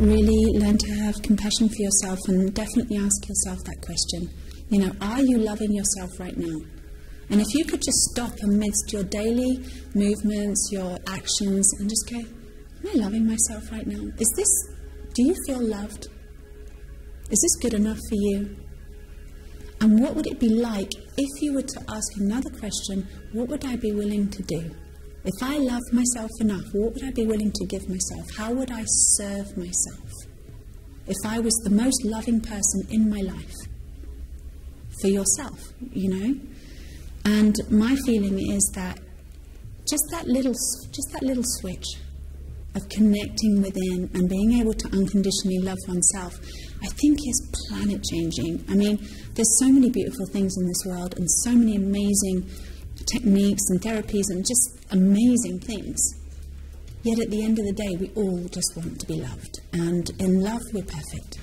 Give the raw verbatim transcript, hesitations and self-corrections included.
really learn to have compassion for yourself and definitely ask yourself that question. You know, are you loving yourself right now? And if you could just stop amidst your daily movements, your actions, and just go, am I loving myself right now? Is this, do you feel loved? Is this good enough for you? And what would it be like if you were to ask another question, what would I be willing to do? If I loved myself enough, what would I be willing to give myself? How would I serve myself? If I was the most loving person in my life, for yourself, you know? And my feeling is that just that little, just that little switch of connecting within and being able to unconditionally love oneself, I think is planet changing. I mean, there's so many beautiful things in this world and so many amazing techniques and therapies and just amazing things. Yet at the end of the day, we all just want to be loved. And in love, we're perfect.